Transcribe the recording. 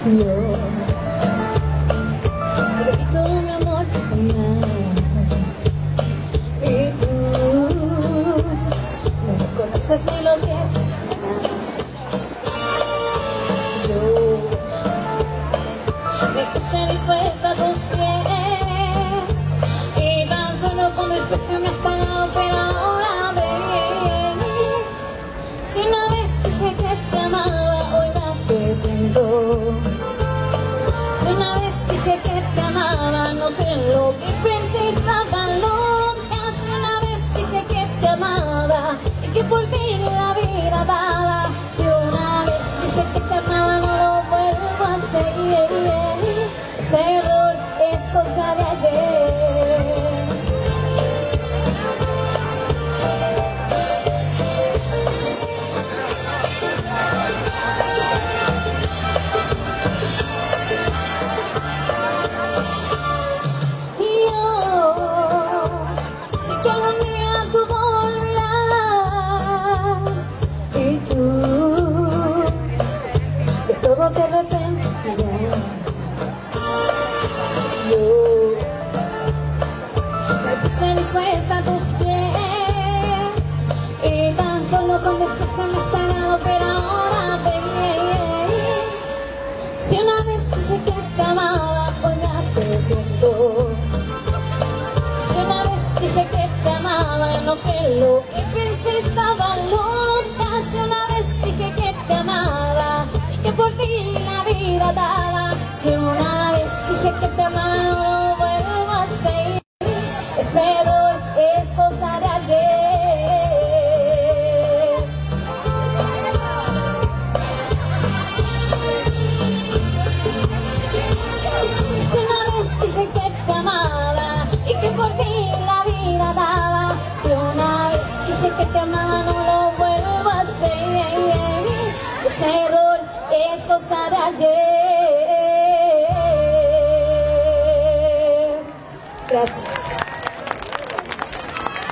Yo grito mi amor jamás, y tú no conoces ni lo que es amar. Yo me puse dispuesta a tus pies y tan solo con desprecio me has pagado, pero ahora ven. Si una vez dije que te amaba, hoy me arrepiento. Si una vez dije que te amaba, no sé lo que pensé, estaba loca. Si una vez dije que te amaba y que por fin la vida daba. Si una vez dije que te amaba, no lo vuelvo a hacer. Ese error es cosa de ayer. Te arrepentirás. Yo me puse dispuesta a tus pies y tan solo con desprecio me has pagado, pero ahora ven. Si una vez dije que te amaba, hoy me arrepiento. Si una vez dije que te amaba, no sé lo que pensé, estaba loca. Si una vez dije que te amaba, que por ti la vida daba. Si una vez dije que te amaba, no lo vuelvo a hacer. Ese error es cosa de ayer. Si una vez dije que te amaba y que por ti la vida daba. Si una vez dije que te amaba, no lo vuelvo a hacer. Ese error es cosa de ayer. Gracias.